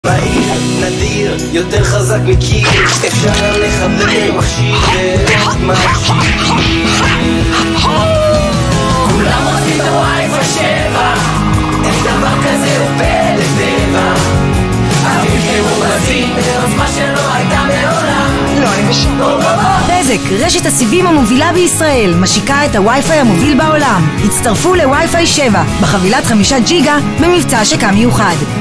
בעיר נדיר, יותר חזק מקיר, אפשר לחבר מכשיר ועוד מכשיר. כולם רוצים את הווי-פיי 7, אין דבר כזה הוא פלא טבע. אביב כמובזים בעוצמה שלא הייתה מעולם. לא, אני בשום. בזק, רשת הסיבים המובילה בישראל, משיקה את הווי-פיי המוביל בעולם. הצטרפו לווי-פיי 7 בחבילת 5 ג'יגה במבצע השקה מיוחד.